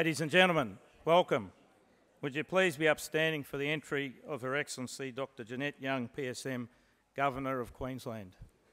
Ladies and gentlemen, welcome. Would you please be upstanding for the entry of Her Excellency Dr. Jeanette Young, PSM, Governor of Queensland.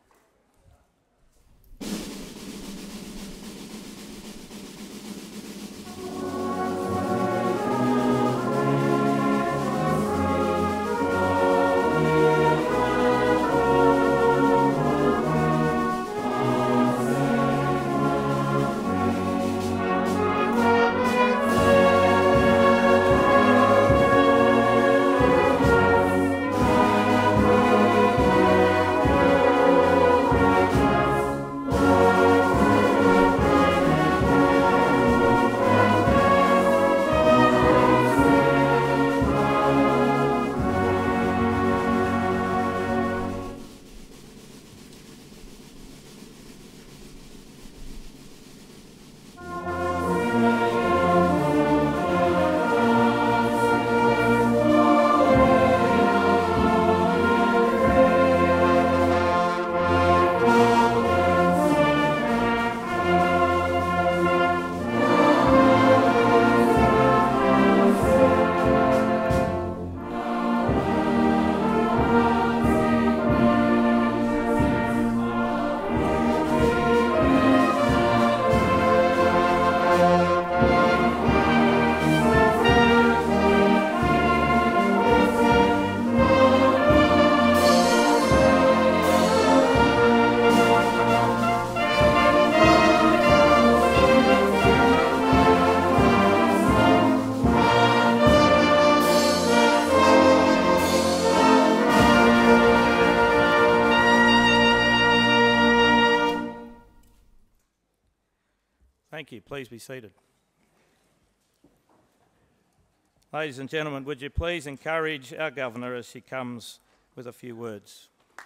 Thank you. Please be seated. Ladies and gentlemen, would you please encourage our Governor as she comes with a few words.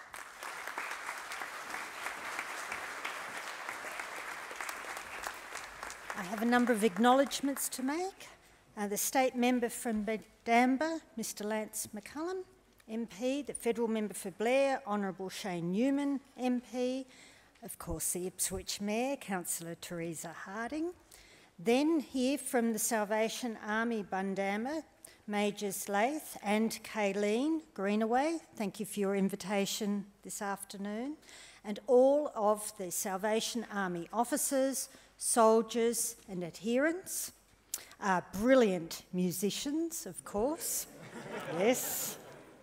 I have a number of acknowledgements to make. The State Member from Bundamba, Mr Lance McCullum, MP, the Federal Member for Blair, Honourable Shane Newman, MP, of course the Ipswich Mayor, Councillor Teresa Harding. Then here from the Salvation Army Bundamba, Majors Lath and Kayleen Greenaway, thank you for your invitation this afternoon, and all of the Salvation Army officers, soldiers and adherents, brilliant musicians, of course, yes,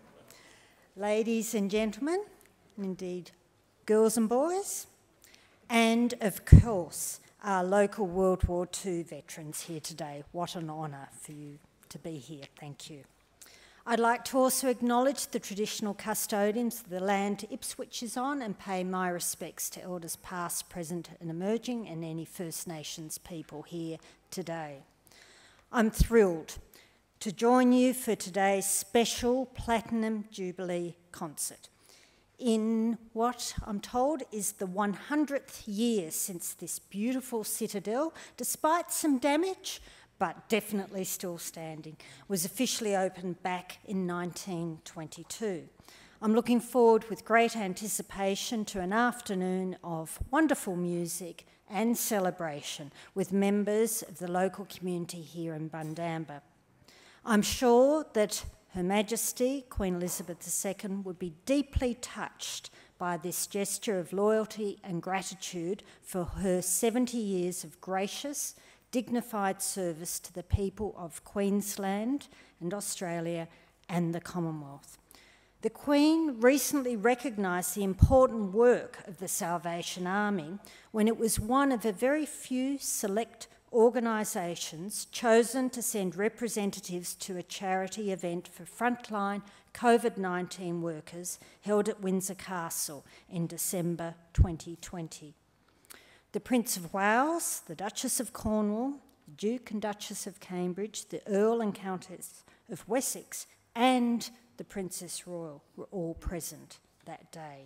ladies and gentlemen, and indeed girls and boys, and of course our local World War II veterans here today. What an honour for you to be here, thank you. I'd like to also acknowledge the traditional custodians of the land Ipswich is on and pay my respects to elders past, present and emerging and any First Nations people here today. I'm thrilled to join you for today's special Platinum Jubilee concert in what I'm told is the 100th year since this beautiful citadel, despite some damage, but definitely still standing, was officially opened back in 1922. I'm looking forward with great anticipation to an afternoon of wonderful music and celebration with members of the local community here in Bundamba. I'm sure that Her Majesty, Queen Elizabeth II, would be deeply touched by this gesture of loyalty and gratitude for her 70 years of gracious, dignified service to the people of Queensland and Australia and the Commonwealth. The Queen recently recognised the important work of the Salvation Army when it was one of a very few select organisations chosen to send representatives to a charity event for frontline COVID-19 workers held at Windsor Castle in December 2020. The Prince of Wales, the Duchess of Cornwall, the Duke and Duchess of Cambridge, the Earl and Countess of Wessex and the Princess Royal were all present that day.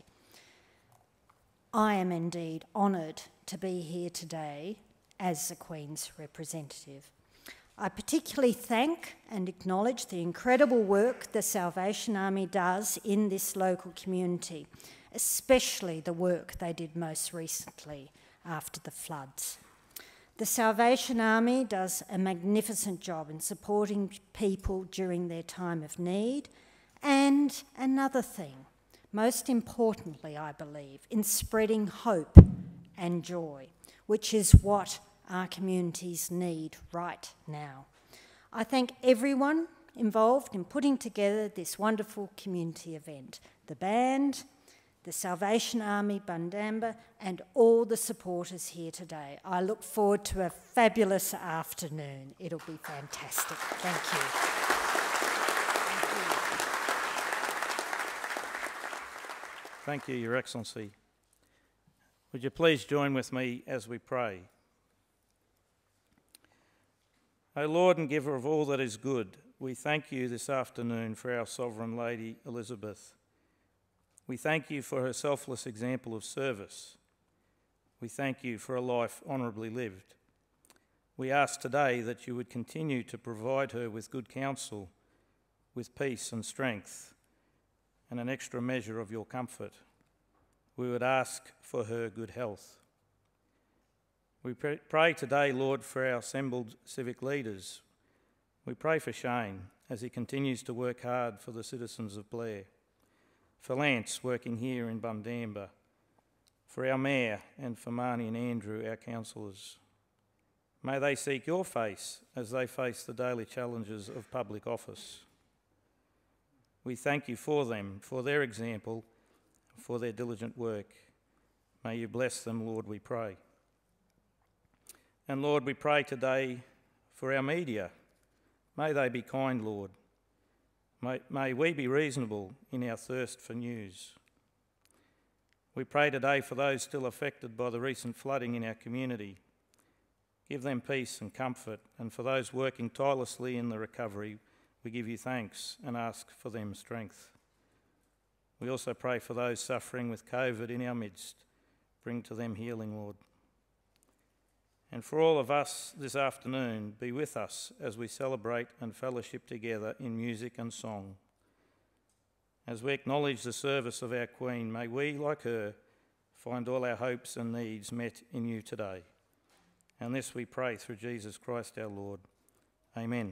I am indeed honoured to be here today as the Queen's representative. I particularly thank and acknowledge the incredible work the Salvation Army does in this local community, especially the work they did most recently after the floods. The Salvation Army does a magnificent job in supporting people during their time of need. And another thing, most importantly, I believe, in spreading hope and joy, which is what our communities need right now. I thank everyone involved in putting together this wonderful community event, the band, the Salvation Army, Bundamba, and all the supporters here today. I look forward to a fabulous afternoon. It'll be fantastic. Thank you. Thank you, Your Excellency. Would you please join with me as we pray? O Lord and giver of all that is good, we thank you this afternoon for our Sovereign Lady Elizabeth. We thank you for her selfless example of service. We thank you for a life honourably lived. We ask today that you would continue to provide her with good counsel, with peace and strength, and an extra measure of your comfort. We would ask for her good health. We pray today, Lord, for our assembled civic leaders. We pray for Shane as he continues to work hard for the citizens of Blair, for Lance working here in Bundamba, for our Mayor and for Marnie and Andrew, our councillors. May they seek your face as they face the daily challenges of public office. We thank you for them, for their example, for their diligent work. May you bless them, Lord, we pray. And Lord, we pray today for our media. May they be kind, Lord. May we be reasonable in our thirst for news. We pray today for those still affected by the recent flooding in our community. Give them peace and comfort, and for those working tirelessly in the recovery, we give you thanks and ask for them strength. We also pray for those suffering with COVID in our midst. Bring to them healing, Lord. And for all of us this afternoon, be with us as we celebrate and fellowship together in music and song. As we acknowledge the service of our Queen, may we, like her, find all our hopes and needs met in you today. And this we pray through Jesus Christ our Lord. Amen.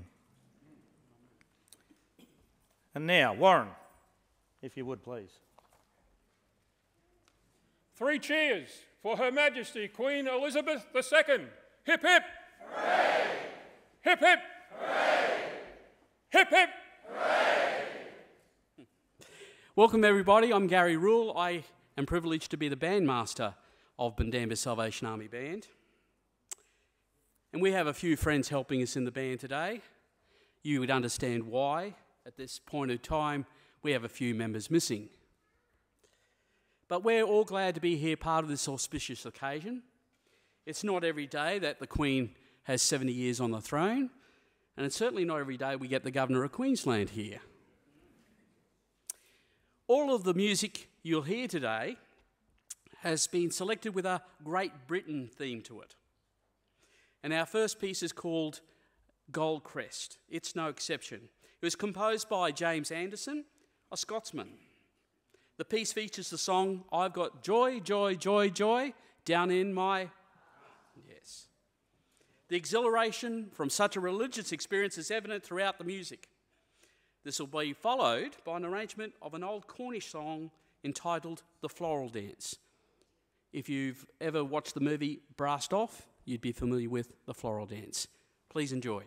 And now, Warren, if you would please. 3 cheers for Her Majesty Queen Elizabeth II. Hip hip! Hooray! Hip hip! Hooray! Hip hip! Hooray! Welcome everybody, I'm Gary Rule. I am privileged to be the bandmaster of Bundamba Salvation Army Band. And we have a few friends helping us in the band today. You would understand why. At this point of time, we have a few members missing. But we're all glad to be here, part of this auspicious occasion. It's not every day that the Queen has 70 years on the throne, and it's certainly not every day we get the Governor of Queensland here. All of the music you'll hear today has been selected with a Great Britain theme to it. And our first piece is called Gold Crest. It's no exception. It was composed by James Anderson, a Scotsman. The piece features the song, I've Got Joy, Joy, Joy, Joy, down in my... Yes. The exhilaration from such a religious experience is evident throughout the music. This will be followed by an arrangement of an old Cornish song entitled The Floral Dance. If you've ever watched the movie Brassed Off, you'd be familiar with The Floral Dance. Please enjoy.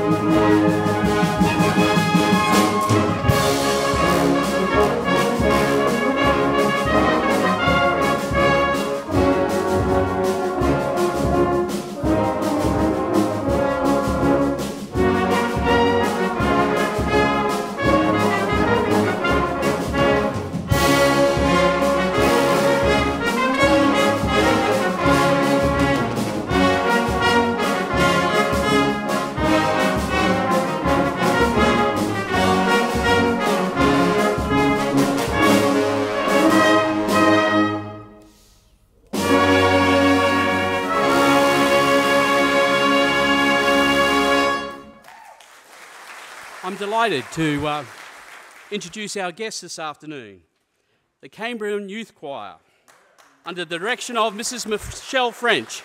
I'm delighted to introduce our guests this afternoon, the Cambrian Youth Choir, under the direction of Mrs. Michelle French.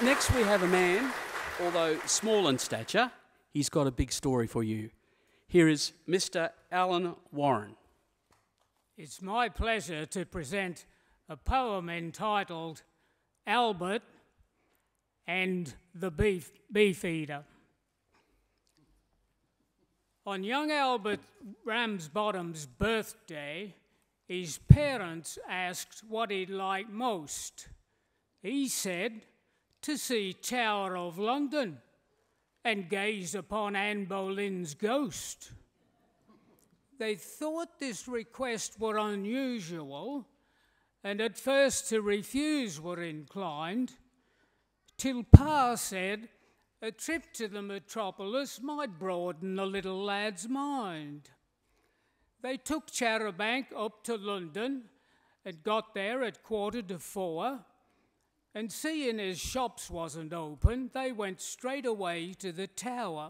Next we have a man, although small in stature, he's got a big story for you. Here is Mr. Alan Warren. It's my pleasure to present a poem entitled Albert and the Beefeater. On young Albert Ramsbottom's birthday, his parents asked what he'd like most. He said, to see Tower of London and gaze upon Anne Boleyn's ghost. They thought this request were unusual, and at first to refuse were inclined, till Pa said a trip to the metropolis might broaden the little lad's mind. They took Charabanc up to London and got there at 4:45, and seeing his shops wasn't open, they went straight away to the Tower.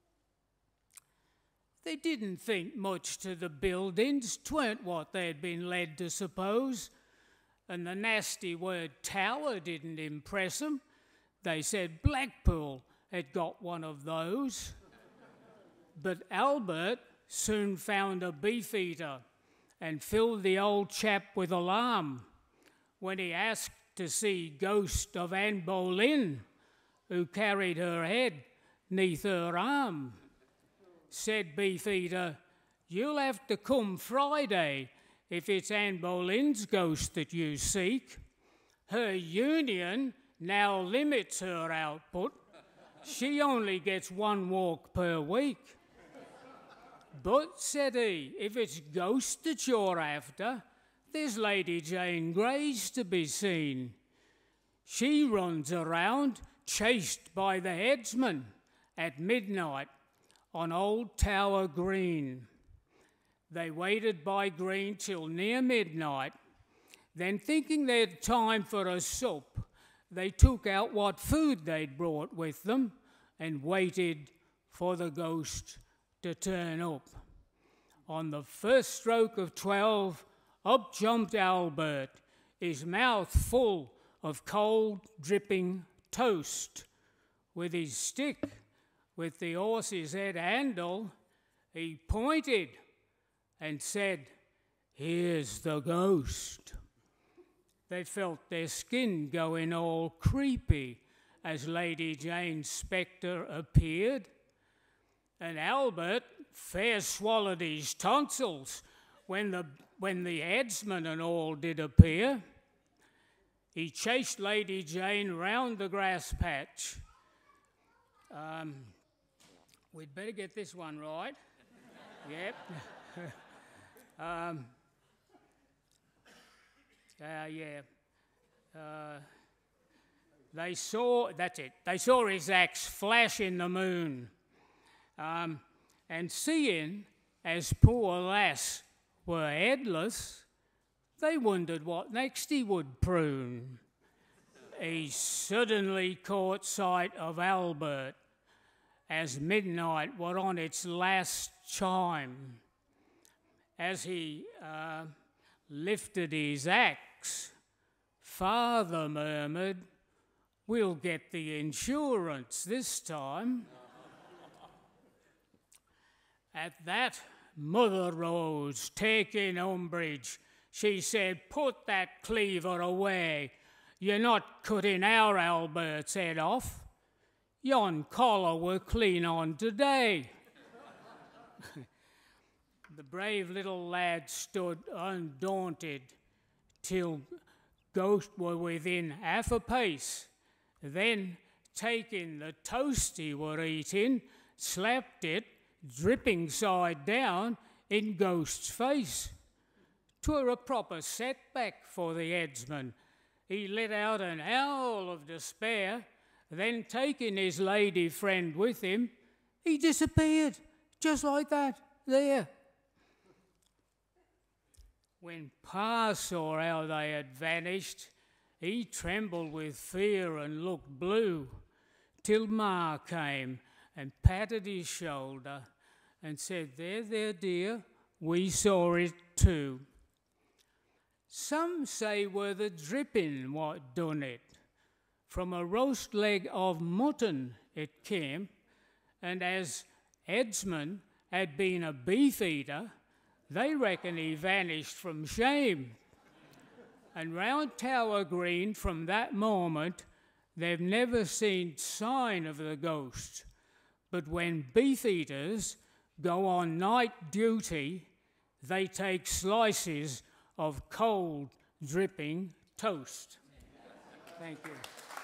They didn't think much to the buildings, 'tweren't what they'd been led to suppose, and the nasty word tower didn't impress 'em. They said Blackpool had got one of those. But Albert soon found a beefeater and filled the old chap with alarm when he asked to see ghost of Anne Boleyn, who carried her head neath her arm. Said Beefeater, you'll have to come Friday if it's Anne Boleyn's ghost that you seek. Her union now limits her output. She only gets 1 walk per week. But, said he, if it's ghost that you're after, there's Lady Jane Grey's to be seen. She runs around, chased by the headsman, at midnight on Old Tower Green. They waited by Green till near midnight. Then, thinking they'd time for a sup, they took out what food they'd brought with them and waited for the ghost to turn up. On the first stroke of 12, up jumped Albert, his mouth full of cold, dripping toast. With his stick, with the horse's head handle, he pointed and said, here's the ghost. They felt their skin going all creepy as Lady Jane's spectre appeared, and Albert fair swallowed his tonsils when the headsman and all did appear. He chased Lady Jane round the grass patch. We'd better get this one right. Yep. They saw, that's it, they saw his axe flash in the moon. And seeing as poor lass were headless, they wondered what next he would prune. He suddenly caught sight of Albert as midnight were on its last chime. As he lifted his axe, Father murmured, we'll get the insurance this time. At that, Mother rose, taking umbrage. She said, put that cleaver away. You're not cutting our Albert's head off. Yon collar were clean on today. The brave little lad stood undaunted till ghost were within half a pace. Then, taking the toast he were eating, slapped it, dripping side down, in ghost's face. 'Twere a proper setback for the headsman. He let out an howl of despair, then taking his lady friend with him, he disappeared, just like that, there. When Pa saw how they had vanished, he trembled with fear and looked blue, till Ma came and patted his shoulder and said, there, dear, we saw it too. Some say were the dripping what done it, From a roast leg of mutton it came, and as Edsman had been a beef eater, they reckon he vanished from shame. And round Tower Green from that moment, they've never seen sign of the ghost. But when beef eaters go on night duty, they take slices of cold, dripping toast. Thank you.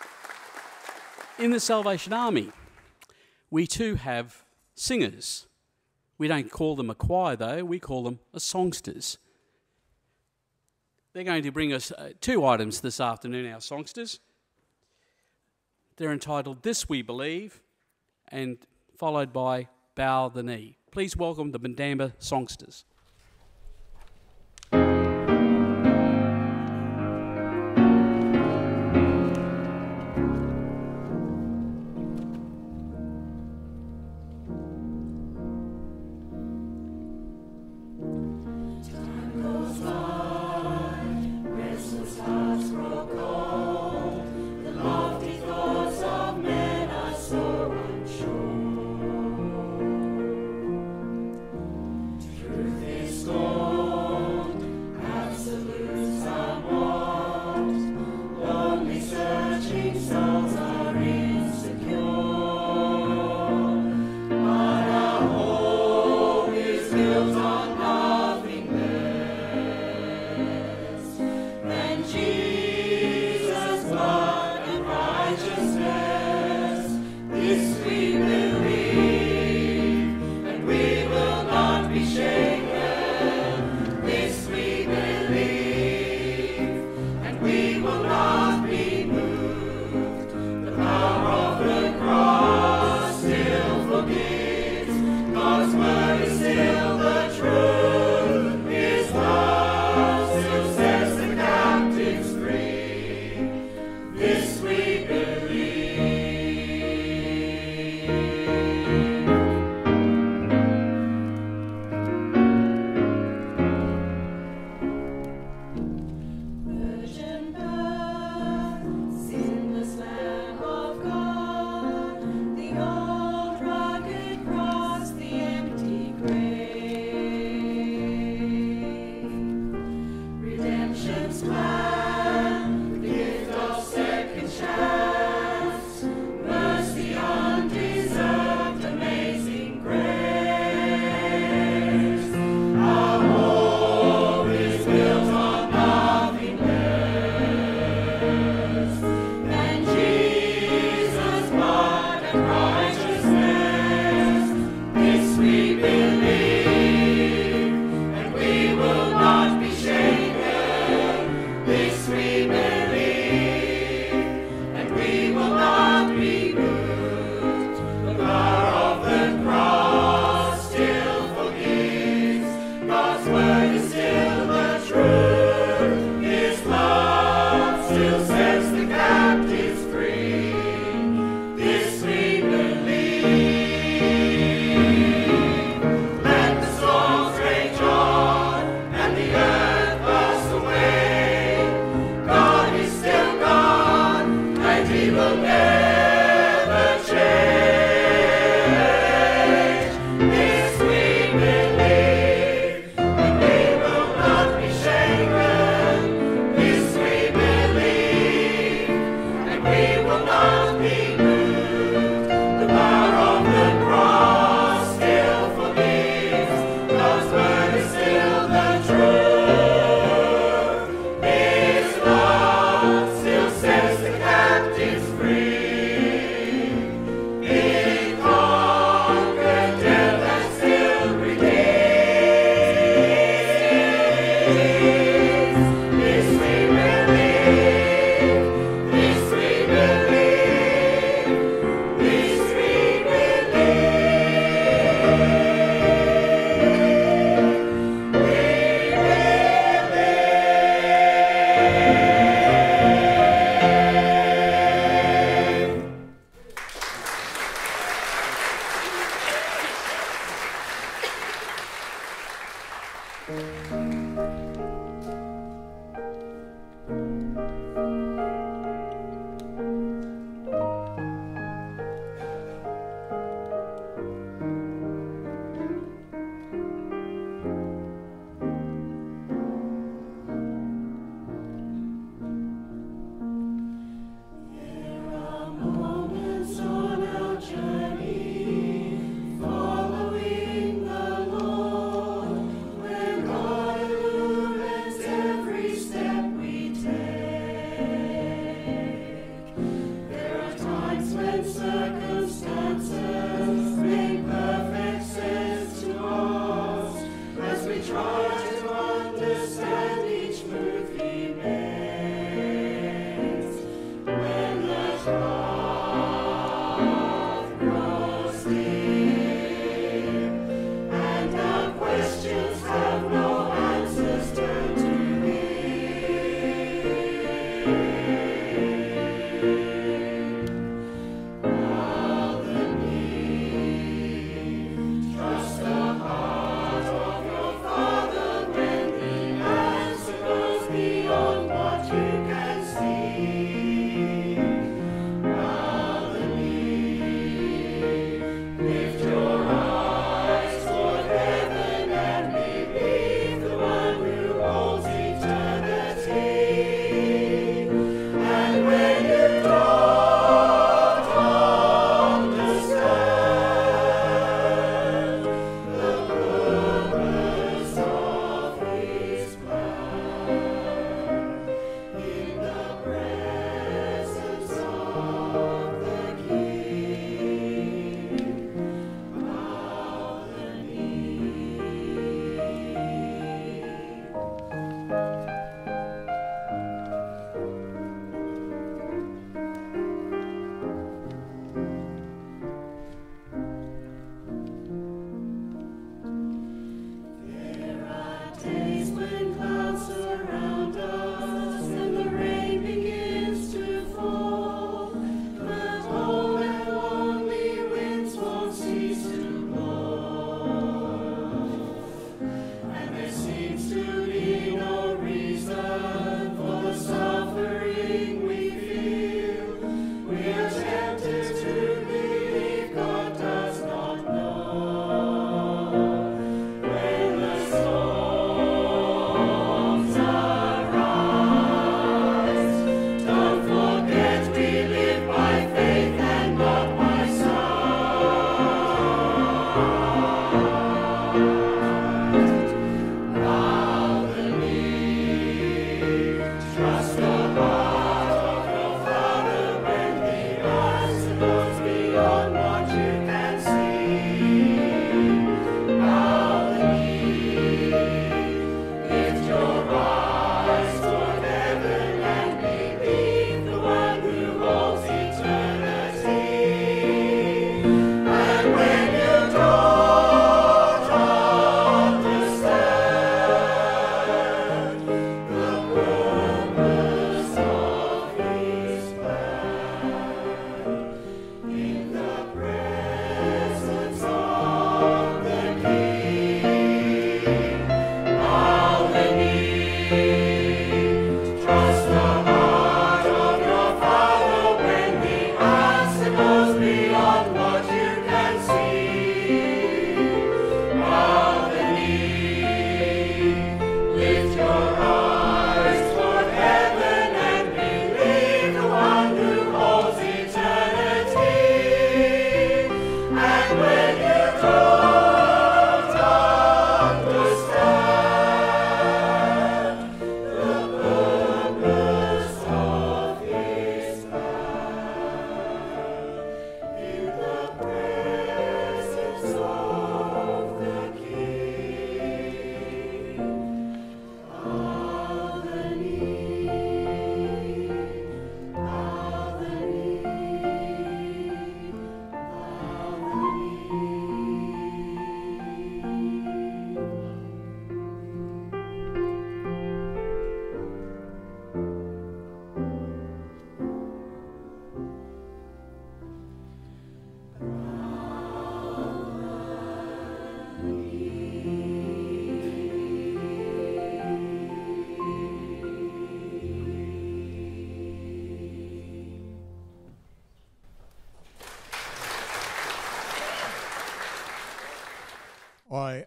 In the Salvation Army, we too have singers. We don't call them a choir, though. We call them a songsters. They're going to bring us 2 items this afternoon, our songsters. They're entitled This We Believe, and followed by Bow the Knee. Please welcome the Bundamba songsters.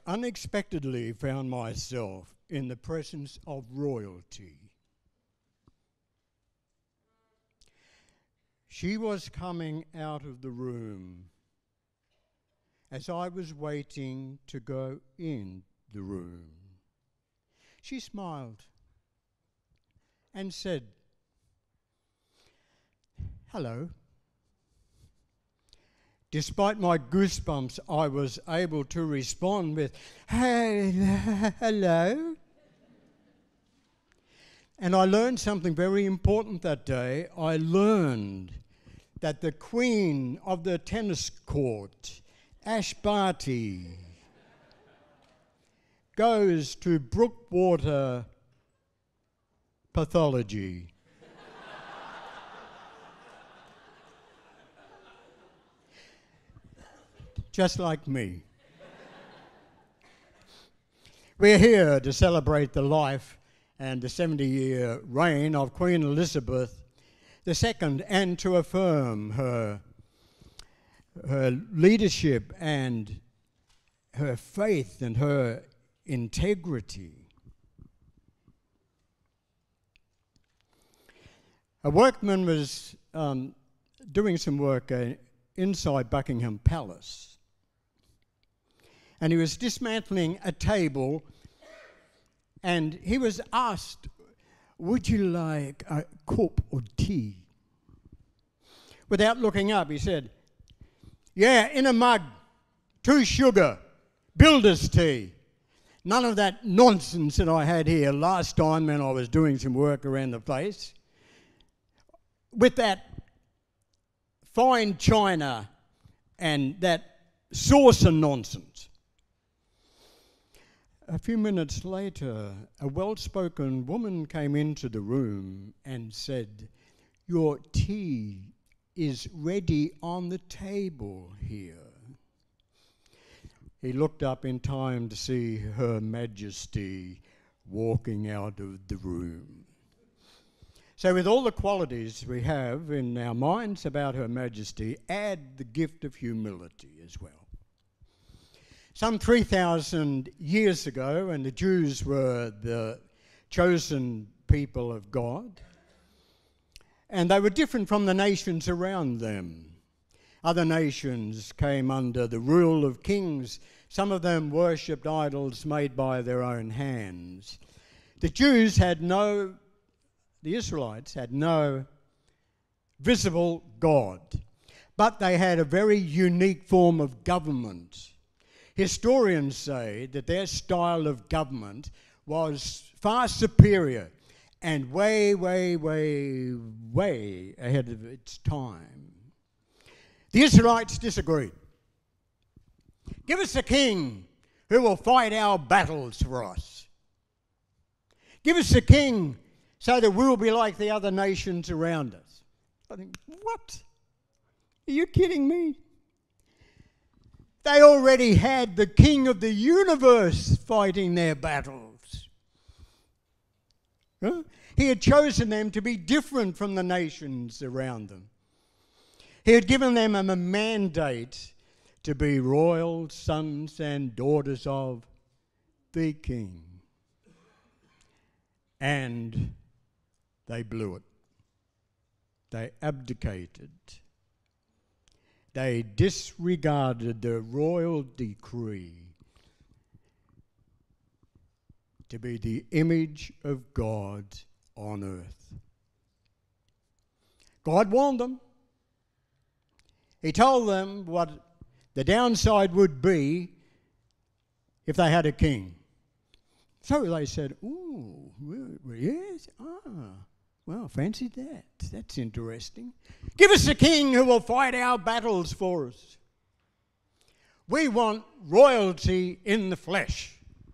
unexpectedly found myself in the presence of royalty. She was coming out of the room as I was waiting to go in the room. She smiled and said, "Hello." Despite my goosebumps, I was able to respond with, "Hello." And I learned something very important that day. I learned that the queen of the tennis court, Ash Barty, goes to Brookwater Pathology. Just like me. We're here to celebrate the life and the 70-year reign of Queen Elizabeth II, and to affirm her leadership and her faith and her integrity. A workman was doing some work inside Buckingham Palace, and he was dismantling a table, and he was asked, "Would you like a cup of tea?" Without looking up, he said, "Yeah, in a mug, 2 sugar, builder's tea." None of that nonsense that I had here last time when I was doing some work around the place, with that fine china and that saucer nonsense. A few minutes later, a well-spoken woman came into the room and said, "Your tea is ready on the table here." He looked up in time to see Her Majesty walking out of the room. So with all the qualities we have in our minds about Her Majesty, add the gift of humility as well. Some 3,000 years ago, when the Jews were the chosen people of God, and they were different from the nations around them. Other nations came under the rule of kings. Some of them worshipped idols made by their own hands. The Israelites had no visible God, but they had a very unique form of government. Historians say that their style of government was far superior and way, way, way, way ahead of its time. The Israelites disagreed. "Give us a king who will fight our battles for us. Give us a king so that we'll be like the other nations around us." I think, what? Are you kidding me? They already had the king of the universe fighting their battles. Huh? He had chosen them to be different from the nations around them. He had given them a mandate to be royal sons and daughters of the king. And they blew it. They abdicated. They disregarded the royal decree to be the image of God on earth. God warned them. He told them what the downside would be if they had a king. So they said, "Ooh, yes, well, fancy that. That's interesting. Give us a king who will fight our battles for us. We want royalty in the flesh."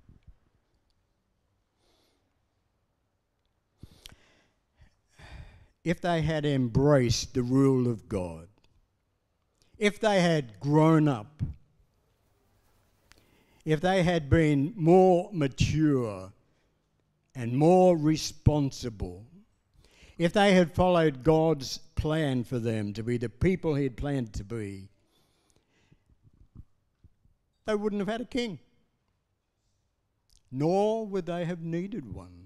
If they had embraced the rule of God, if they had grown up, if they had been more mature and more responsible, if they had followed God's plan for them to be the people He had planned to be, they wouldn't have had a king. nor would they have needed one.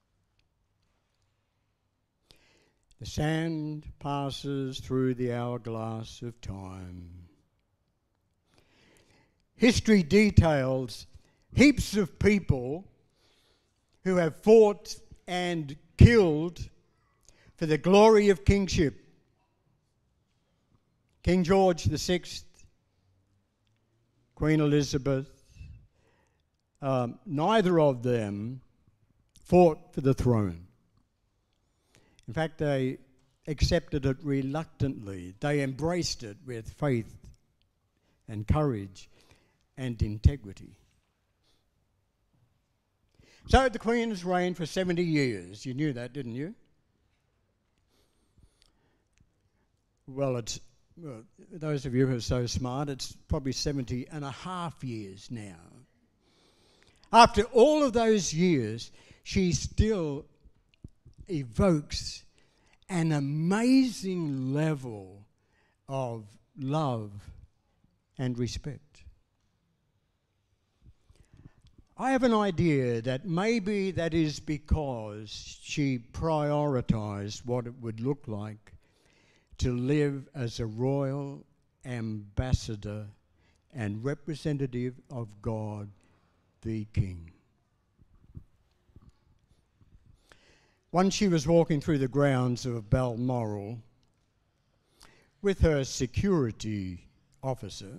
The sand passes through the hourglass of time. History details heaps of people who have fought and killed for the glory of kingship. King George VI, Queen Elizabeth, neither of them fought for the throne. In fact, they accepted it reluctantly. They embraced it with faith and courage and integrity. So the Queen's reigned for 70 years. You knew that, didn't you? Well, those of you who are so smart, it's probably 70 and a half years now. After all of those years, she still evokes an amazing level of love and respect. I have an idea that maybe that is because she prioritized what it would look like to live as a royal ambassador and representative of God the King. Once she was walking through the grounds of Balmoral with her security officer,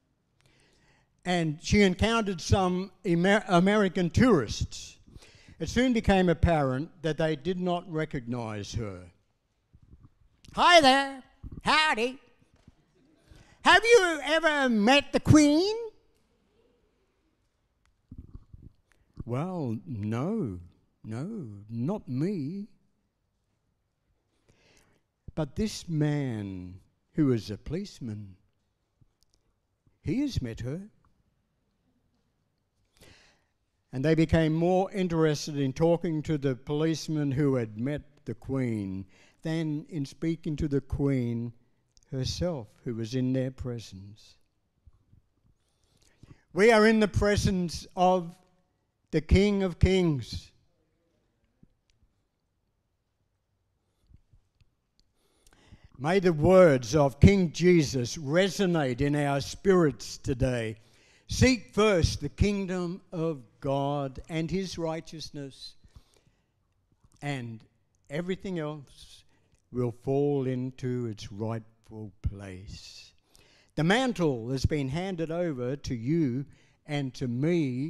and she encountered some American tourists. It soon became apparent that they did not recognize her. "Hi there, howdy. Have you ever met the Queen?" "Well, no, not me." But this man, who is a policeman, he has met her. And they became more interested in talking to the policeman who had met the Queen than in speaking to the Queen herself, who was in their presence. We are in the presence of the King of Kings. May the words of King Jesus resonate in our spirits today. Seek first the kingdom of God and his righteousness, and everything else will fall into its rightful place. The mantle has been handed over to you and to me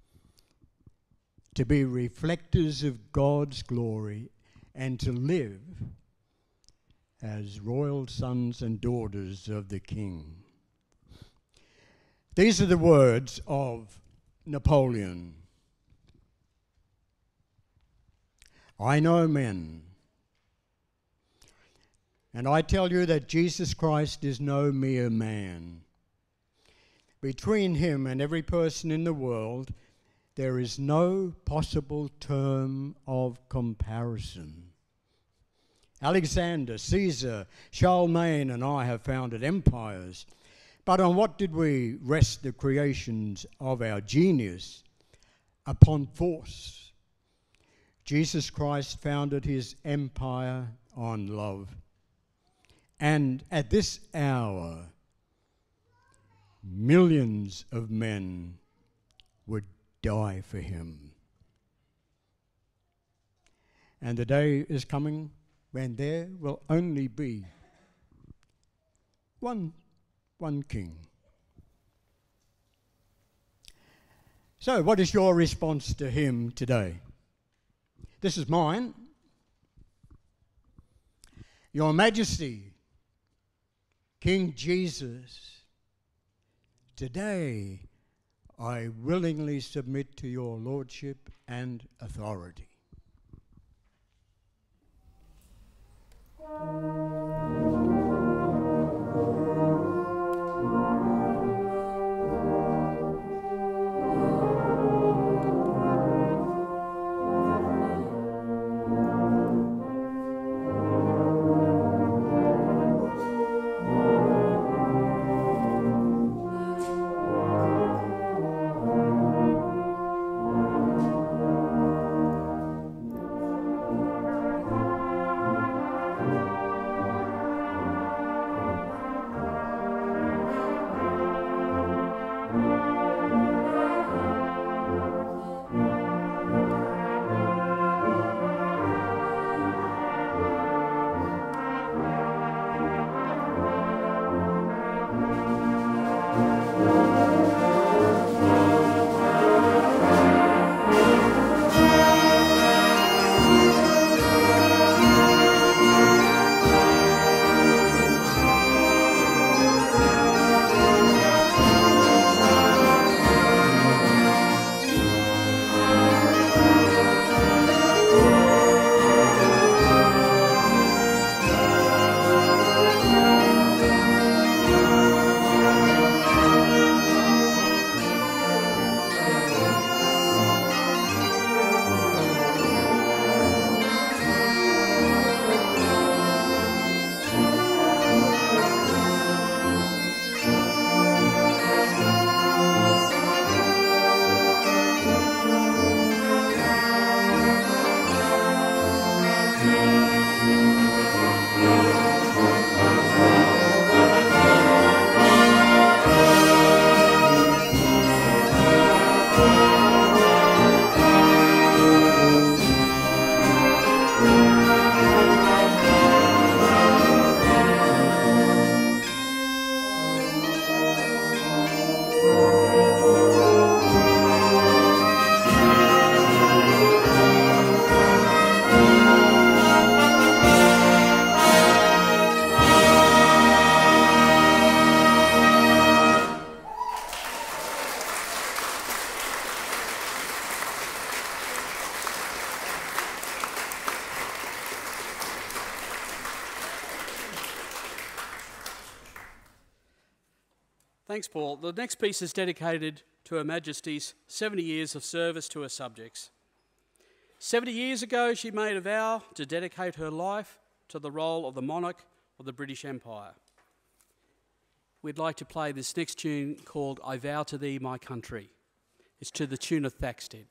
to be reflectors of God's glory and to live as royal sons and daughters of the King. These are the words of Napoleon. "I know men, and I tell you that Jesus Christ is no mere man. Between him and every person in the world, there is no possible term of comparison. Alexander, Caesar, Charlemagne, and I have founded empires. But on what did we rest the creations of our genius? Upon force. Jesus Christ founded his empire on love. And at this hour, millions of men would die for him. And the day is coming when there will only be one king." So, what is your response to him today? This is mine. "Your Majesty, King Jesus, today I willingly submit to your lordship and authority." Thanks, Paul. The next piece is dedicated to Her Majesty's 70 years of service to her subjects. 70 years ago, she made a vow to dedicate her life to the role of the monarch of the British Empire. We'd like to play this next tune called I Vow to Thee, My Country. It's to the tune of Thaxted.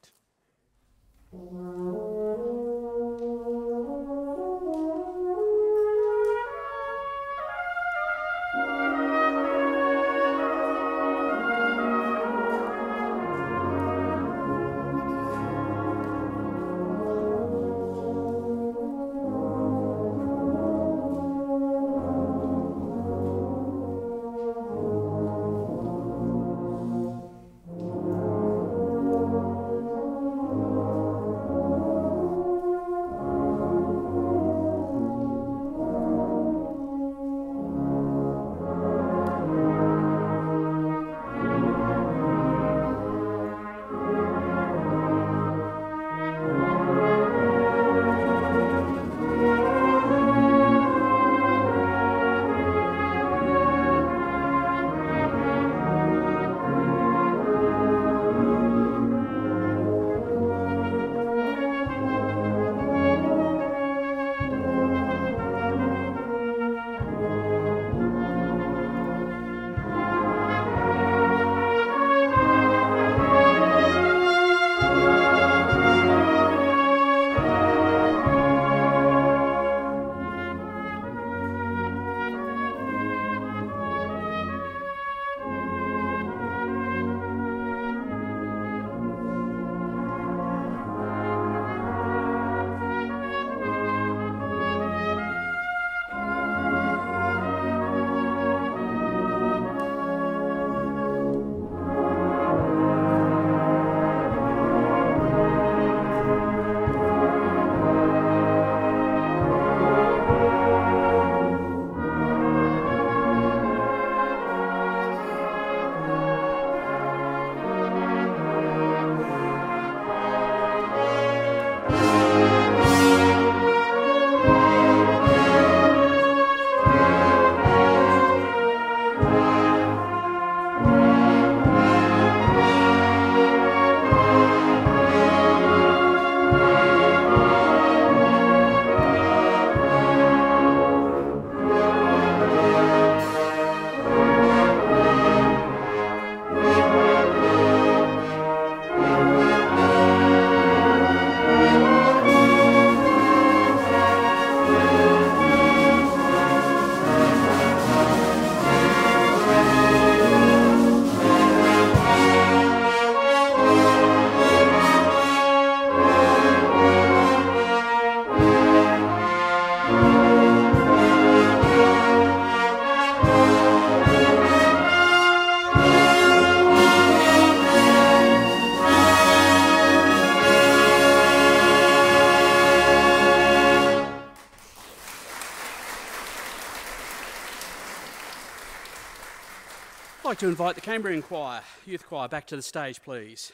I'd like to invite the Cambrian Youth Choir back to the stage, please.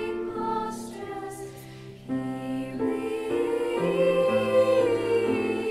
He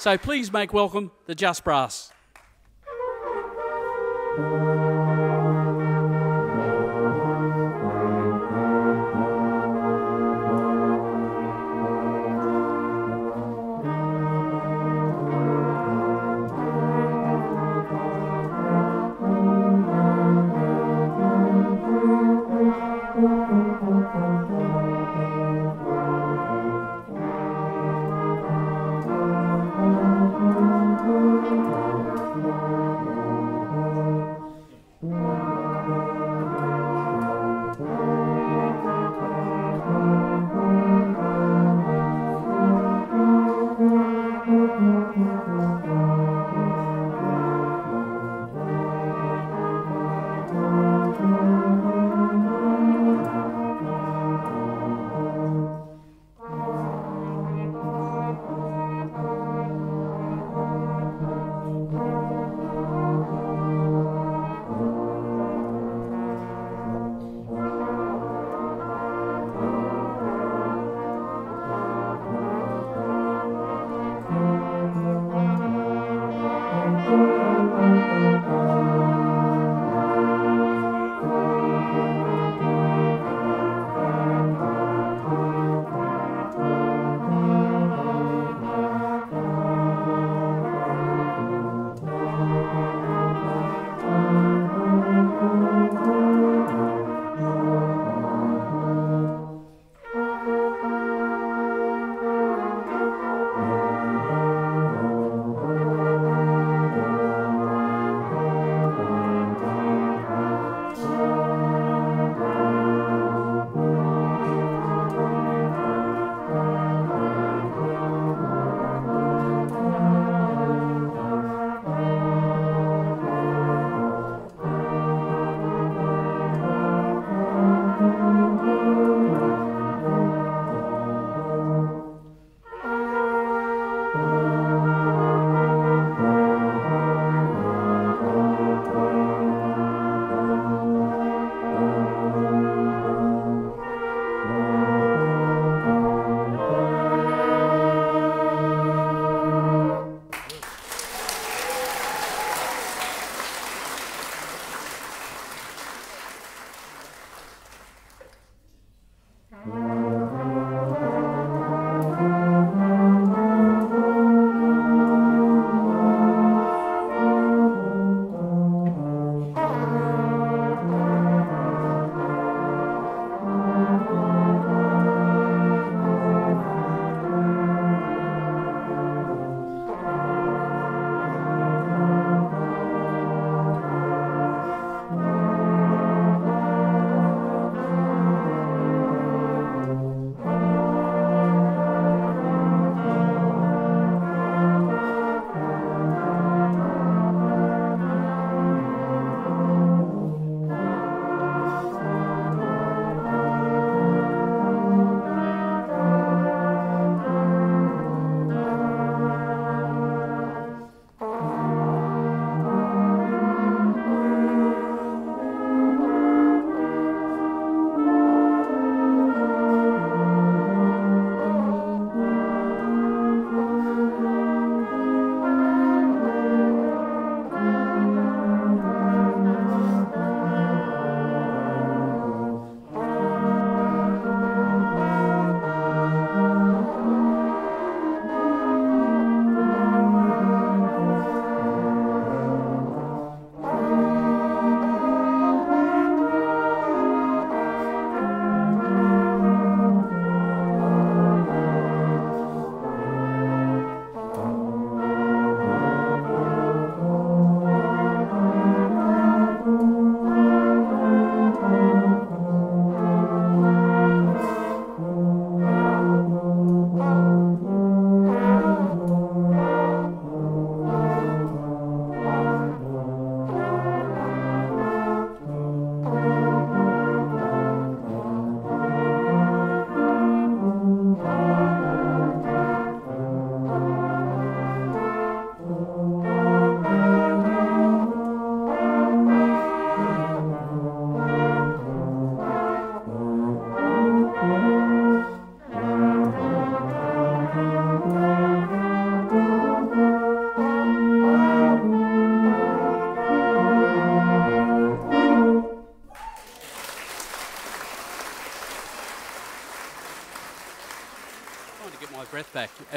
So please make welcome the Just Brass.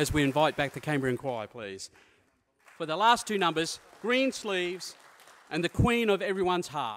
as we invite back the Cambrian Choir, please. For the last two numbers, Green Sleeves and the Queen of Everyone's Heart.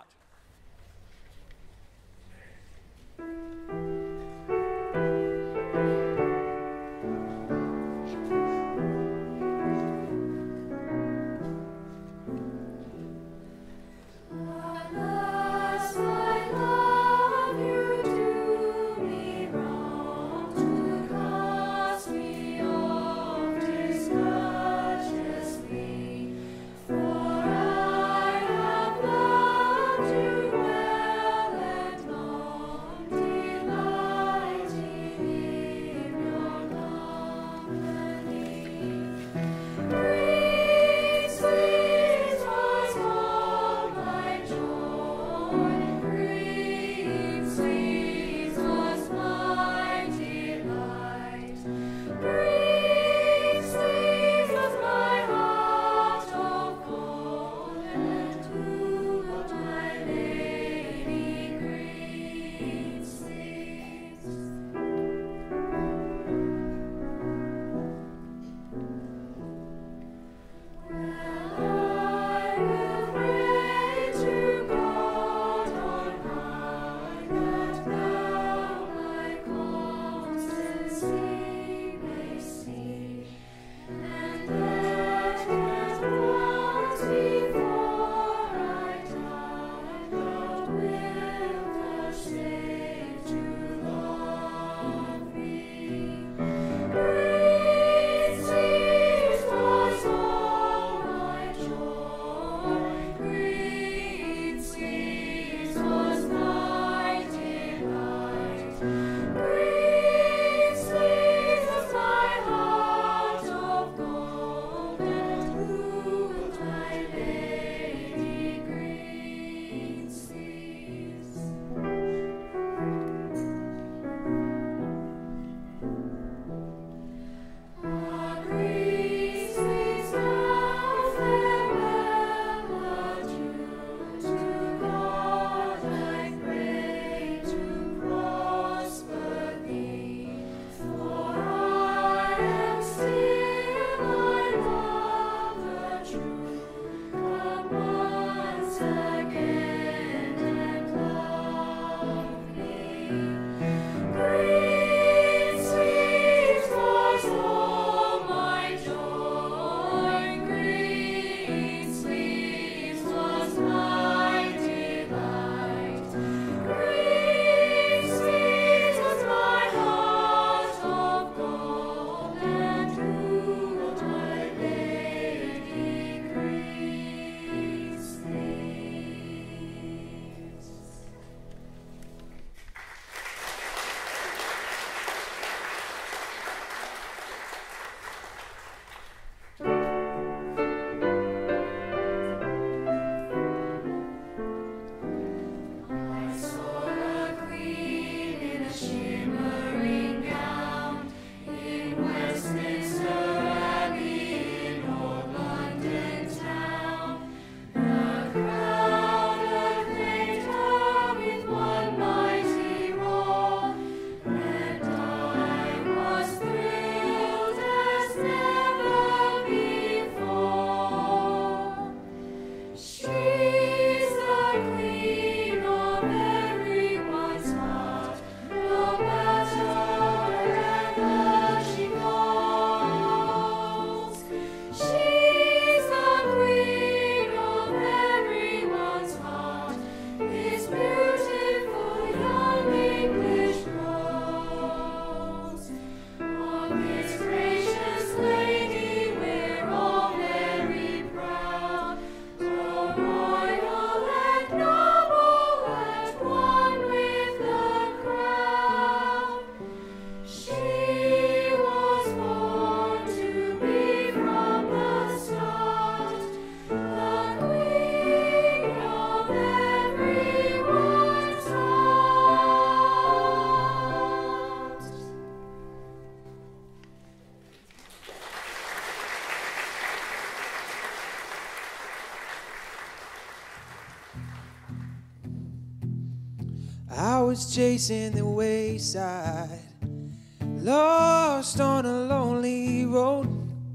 I was chasing the wayside, lost on a lonely road.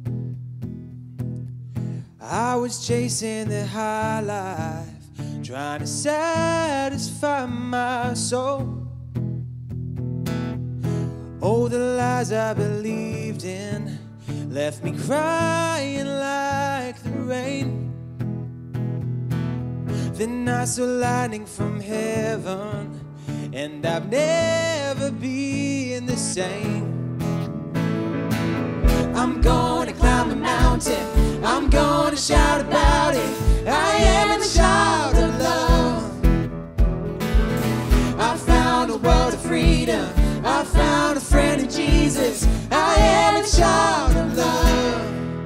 I was chasing the high life, trying to satisfy my soul. Oh, the lies I believed in left me crying like the rain. Then I saw lightning from heaven, and I've never been the same. I'm gonna climb a mountain, I'm gonna shout about it. I am a child of love. I found a world of freedom, I found a friend in Jesus. I am a child of love.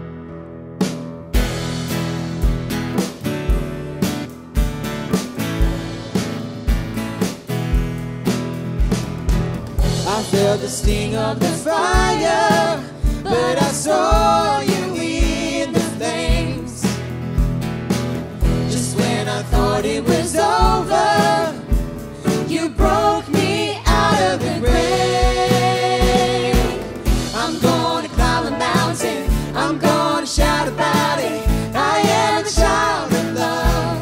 I felt the sting of the fire, but I saw you in the flames. Just when I thought it was over, you broke me out of the grave. I'm gonna climb a mountain, I'm gonna shout about it. I am a child of love.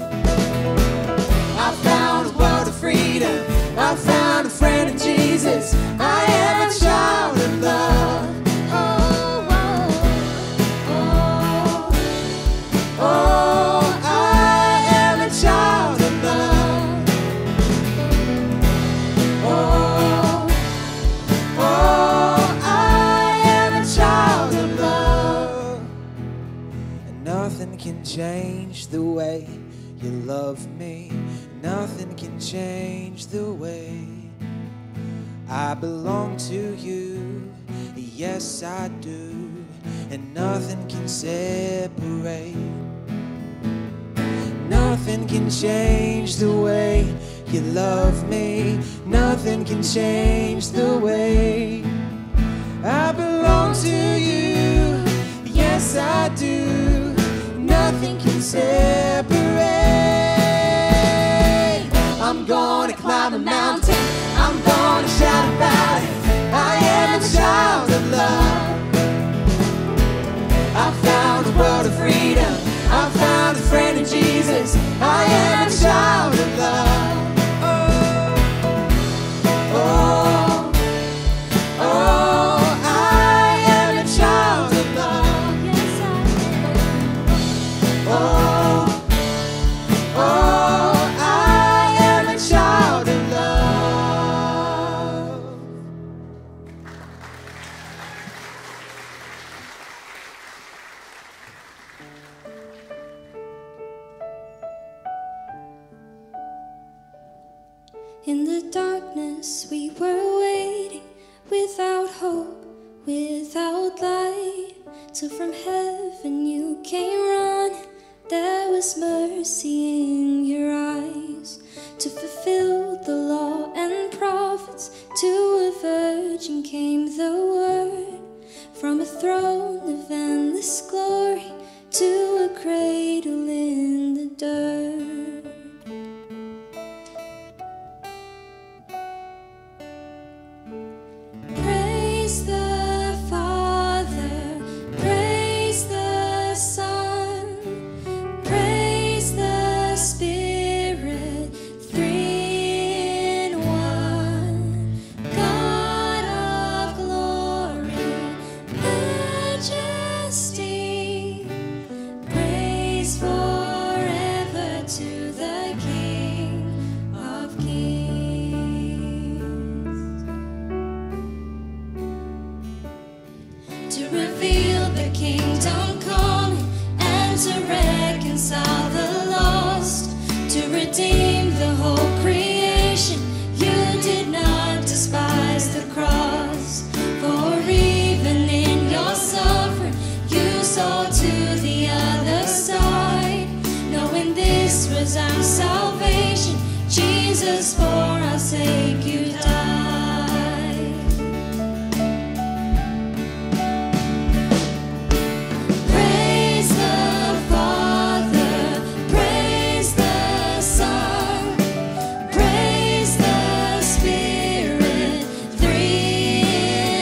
I found a world of freedom, I found a friend in Jesus. I am a child of love. Change the way you love me. Nothing can change the way I belong to you. Yes, I do. And nothing can separate. Nothing can change the way you love me. Nothing can change the way I belong to you. Yes, I do. Nothing can separate. I'm gonna climb a mountain, I'm gonna shout about it. I am a child of love. I found a world of freedom, I found a friend in Jesus. I am a child of love. Oh, oh, oh, I am a child of love. Yes, I am. Oh, oh, I am a child of love. In the darkness we were waiting, without hope, without light, till from heaven you came running. There was mercy in your eyes, to fulfill the law and prophets. To a virgin came the word, from a throne of endless glory to a cradle in the dirt. Praise the Father, praise the Son, praise the Spirit, three in one. God of glory, majesty, praise forever to the King of Kings. To reveal the kingdom coming and to reconcile the lost, to redeem the whole creation. You did not despise the cross, for even in your suffering you saw to the other side, knowing this was our salvation. Jesus, for our sake you died. Praise the Father, praise the Son, praise the Spirit, three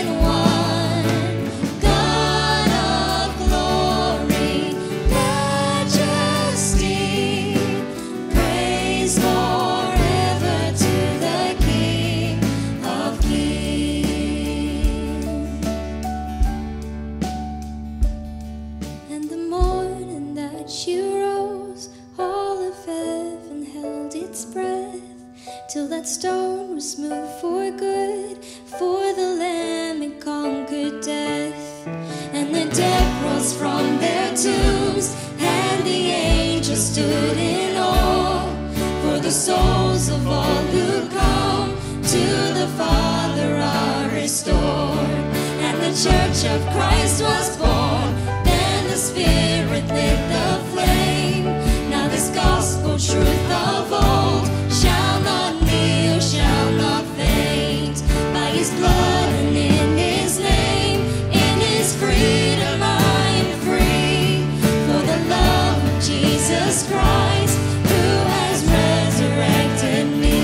till that stone was moved for good, for the Lamb had conquered death. And the dead rose from their tombs, and the angels stood in awe, for the souls of all who come to the Father are restored. And the Church of Christ was born, then the Spirit lit the flame. Now this gospel truth of old shall not kneel, shall not faint. By his blood and in his name, in his freedom I am free. For the love of Jesus Christ, who has resurrected me.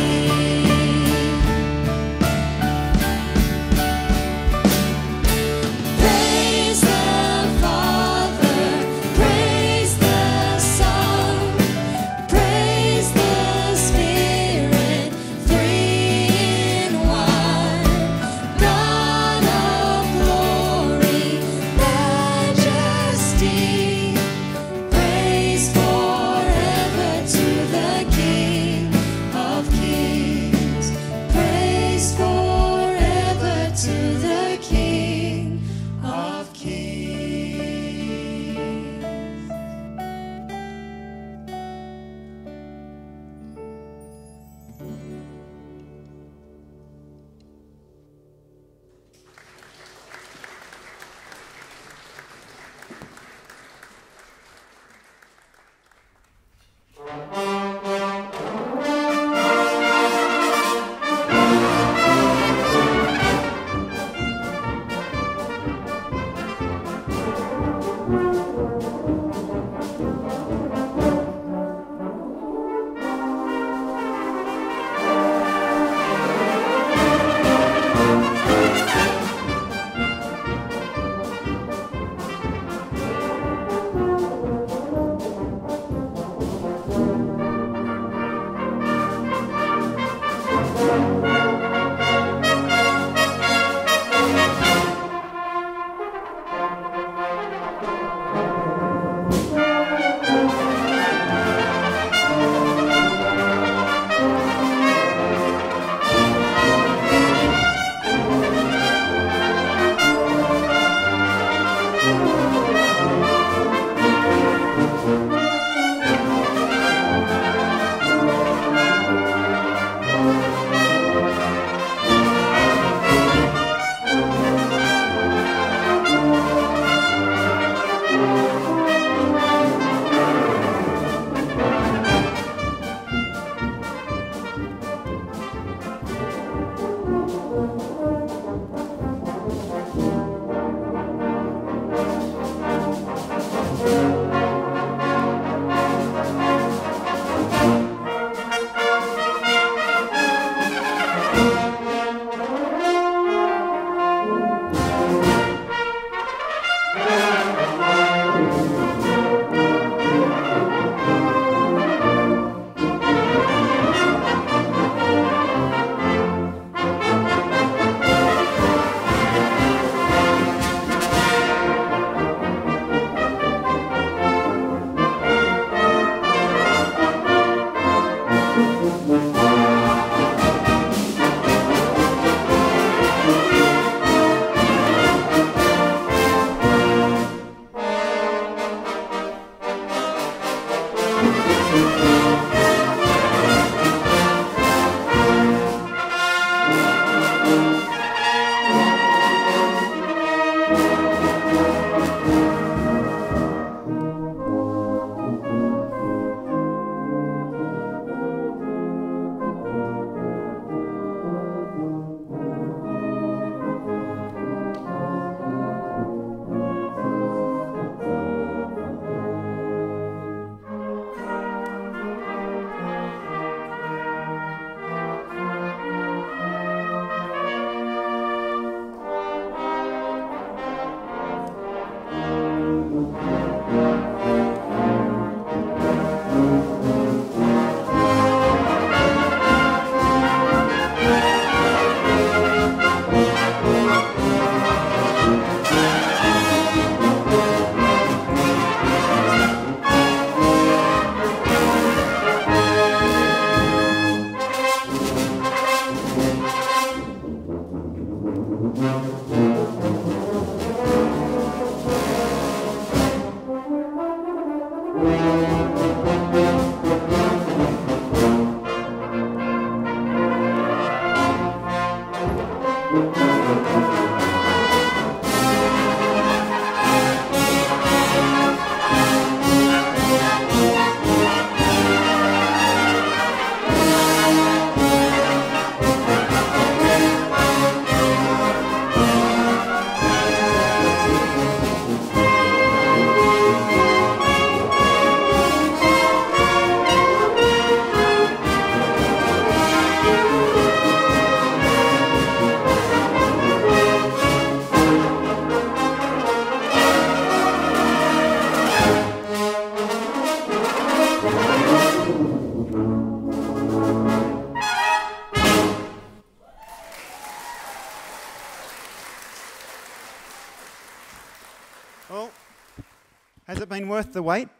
Praise the Father, praise the Son, praise the Spirit, three in one. God of glory, majesty, praise forever to the King of kings. Praise forever to the King of kings. Well, has it been worth the wait?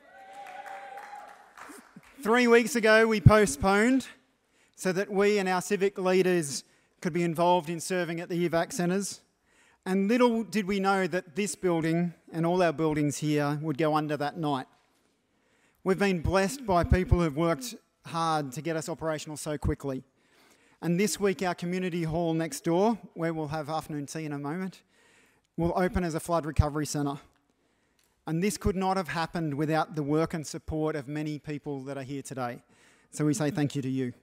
3 weeks ago we postponed so that we and our civic leaders could be involved in serving at the evac centres. And little did we know that this building and all our buildings here would go under that night. We've been blessed by people who've worked hard to get us operational so quickly. And this week our community hall next door, where we'll have afternoon tea in a moment, will open as a flood recovery centre. And this could not have happened without the work and support of many people that are here today. So we say thank you to you.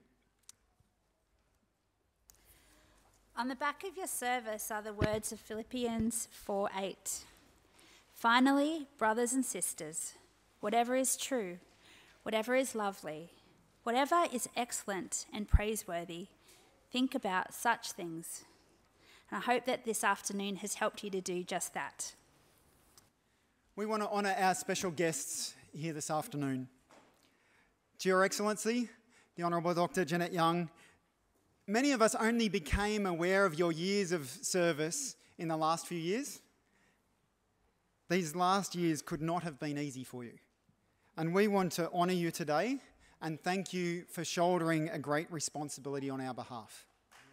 On the back of your service are the words of Philippians 4:8. Finally, brothers and sisters, whatever is true, whatever is lovely, whatever is excellent and praiseworthy, think about such things. And I hope that this afternoon has helped you to do just that. We want to honour our special guests here this afternoon. To Your Excellency, the Honourable Dr. Jeanette Young, many of us only became aware of your years of service in the last few years. These last years could not have been easy for you. And we want to honour you today and thank you for shouldering a great responsibility on our behalf.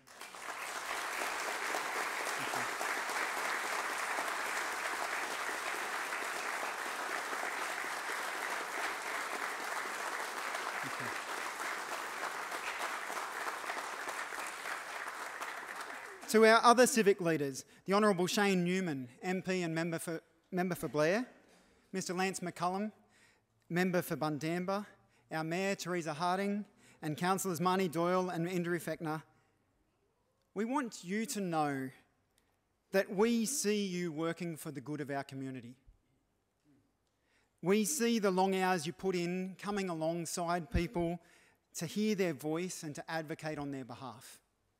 To our other civic leaders, the Honourable Shane Newman, MP and Member for Blair, Mr Lance McCullum, Member for Bundamba, our Mayor Teresa Harding, and Councillors Marnie Doyle and Andrew Fechner, we want you to know that we see you working for the good of our community. We see the long hours you put in coming alongside people to hear their voice and to advocate on their behalf.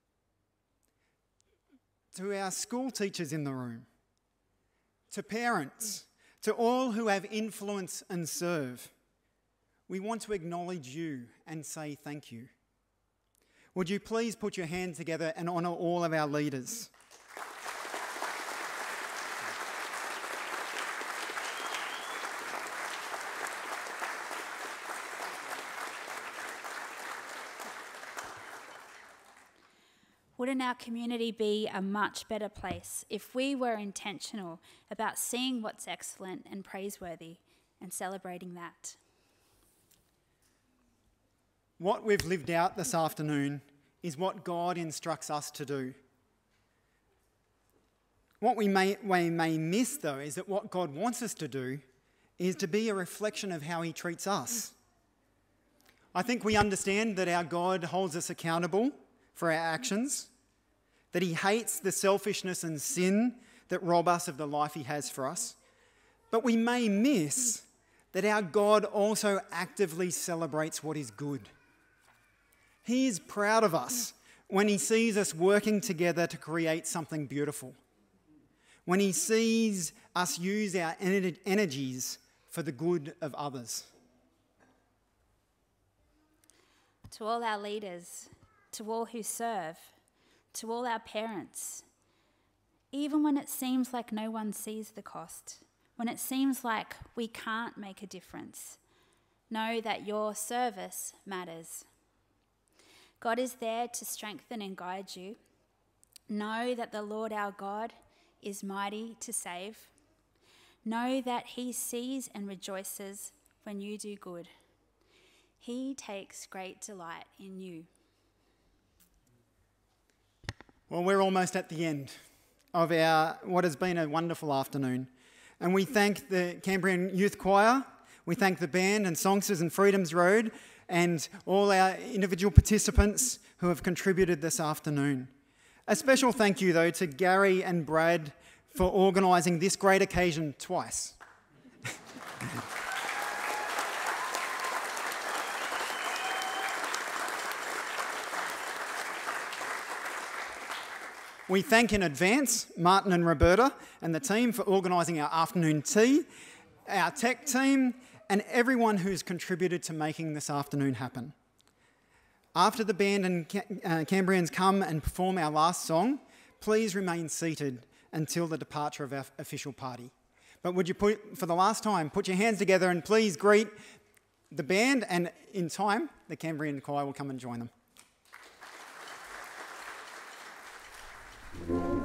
To our school teachers in the room, to parents, to all who have influence and serve, we want to acknowledge you and say thank you. Would you please put your hand together and honour all of our leaders? Wouldn't our community be a much better place if we were intentional about seeing what's excellent and praiseworthy and celebrating that? What we've lived out this afternoon is what God instructs us to do. What we may miss, though, is that what God wants us to do is to be a reflection of how he treats us. I think we understand that our God holds us accountable for our actions, that he hates the selfishness and sin that rob us of the life he has for us. But we may miss that our God also actively celebrates what is good. He is proud of us when he sees us working together to create something beautiful, when he sees us use our energies for the good of others. To all our leaders, to all who serve, to all our parents, even when it seems like no one sees the cost, when it seems like we can't make a difference, know that your service matters. God is there to strengthen and guide you. Know that the Lord our God is mighty to save. Know that he sees and rejoices when you do good. He takes great delight in you. Well, we're almost at the end of what has been a wonderful afternoon. And we thank the Cambrian Youth Choir, we thank the band and songsters and Freedoms Road, and all our individual participants who have contributed this afternoon. A special thank you, though, to Gary and Brad for organising this great occasion twice. We thank in advance Martin and Roberta and the team for organising our afternoon tea, our tech team, and everyone who's contributed to making this afternoon happen. After the band and Cambrians come and perform our last song, please remain seated until the departure of our official party. But would you, for the last time, put your hands together and please greet the band, and in time, the Cambrian choir will come and join them.